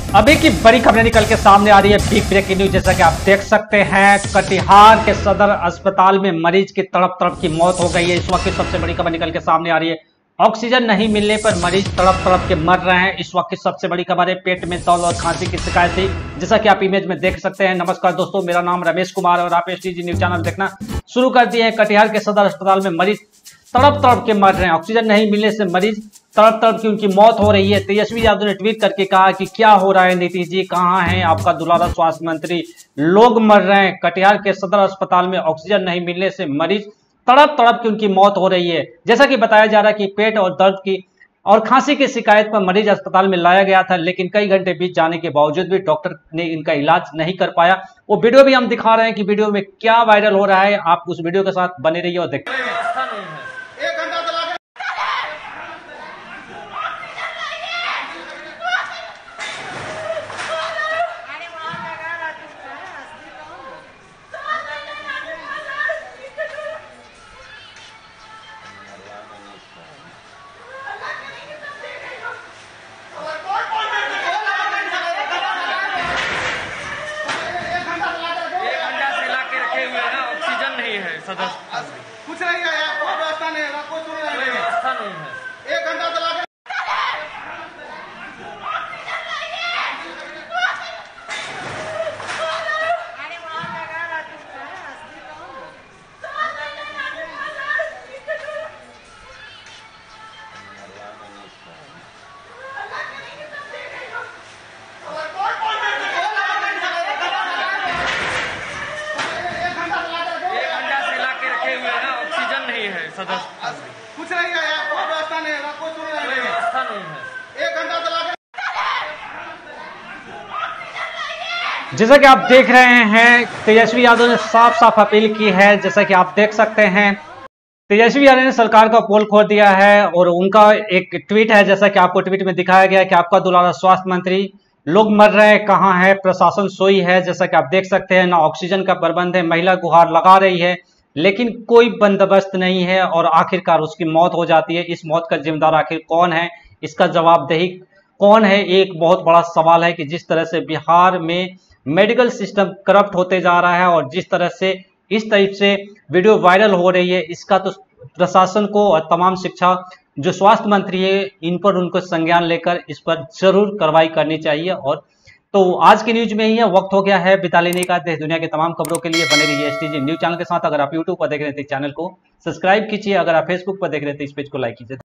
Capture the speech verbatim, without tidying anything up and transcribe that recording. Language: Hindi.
अभी की बड़ी खबरें निकल के सामने आ रही है, बिग ब्रेकिंग न्यूज। जैसा कि आप देख सकते हैं, कटिहार के सदर अस्पताल में मरीज की तड़प तड़प की मौत हो गई है। इस वक्त की सबसे बड़ी खबर निकल के सामने आ रही है। ऑक्सीजन नहीं मिलने पर मरीज तड़प तड़प के मर रहे हैं। इस वक्त की सबसे बड़ी खबर है, पेट में दर्द और खांसी की शिकायत थी, जैसा कि आप इमेज में देख सकते हैं। नमस्कार दोस्तों, मेरा नाम रमेश कुमार और आप एसटीजी न्यूज चैनल देखना शुरू कर दिए हैं। कटिहार के सदर अस्पताल में मरीज तड़प तड़प के मर रहे हैं। ऑक्सीजन नहीं मिलने से मरीज तड़प तड़प की उनकी मौत हो रही है। तेजस्वी यादव ने ट्वीट करके कहा कि क्या हो रहा है नीतीश जी, कहां हैं आपका दुलारा स्वास्थ्य मंत्री, लोग मर रहे हैं। कटिहार के सदर अस्पताल में ऑक्सीजन नहीं मिलने से मरीज तड़प तड़प की उनकी मौत हो रही है। जैसा कि बताया जा रहा है कि पेट और दर्द की और खांसी की शिकायत पर मरीज अस्पताल में लाया गया था, लेकिन कई घंटे बीत जाने के बावजूद भी डॉक्टर ने इनका इलाज नहीं कर पाया। वो वीडियो भी हम दिखा रहे हैं कि वीडियो में क्या वायरल हो रहा है। आप उस वीडियो के साथ बने रहिए और देखिए। सदर कुछ नहीं आया, कोई व्यवस्था नहीं है, कोई सुन नहीं व्यवस्था नहीं है। एक घंटा चला के सदर कुछ नहीं आया, कोई व्यवस्था नहीं है, कोई सुन नहीं व्यवस्था नहीं है। एक घंटा चला के जैसा कि आप देख रहे हैं, तेजस्वी यादव ने साफ साफ अपील की है। जैसा कि आप देख सकते हैं, तेजस्वी यादव ने सरकार का पोल खोल दिया है और उनका एक ट्वीट है, जैसा कि आपको ट्वीट में दिखाया गया है कि आपका दुलारा स्वास्थ्य मंत्री, लोग मर रहे हैं, कहां है प्रशासन, सोई है। जैसा कि आप देख सकते हैं, ना ऑक्सीजन का प्रबंध है, महिला गुहार लगा रही है, लेकिन कोई बंदोबस्त नहीं है और आखिरकार उसकी मौत हो जाती है। इस मौत का जिम्मेदार आखिर कौन है, इसका जवाबदेही कौन है, एक बहुत बड़ा सवाल है कि जिस तरह से बिहार में मेडिकल सिस्टम करप्ट होते जा रहा है और जिस तरह से इस टाइप से वीडियो वायरल हो रही है, इसका तो प्रशासन को और तमाम शिक्षा जो स्वास्थ्य मंत्री है इन पर उनको संज्ञान लेकर इस पर जरूर कार्रवाई करनी चाहिए। और तो आज की न्यूज में ही है, वक्त हो गया है विदा लेने का। देश दुनिया की तमाम खबरों के लिए बने रहिए एसटीजी न्यूज चैनल के साथ। अगर आप यूट्यूब पर देख रहे थे, चैनल को सब्सक्राइब कीजिए। अगर आप फेसबुक पर देख रहे थे, इस पेज को लाइक कीजिए।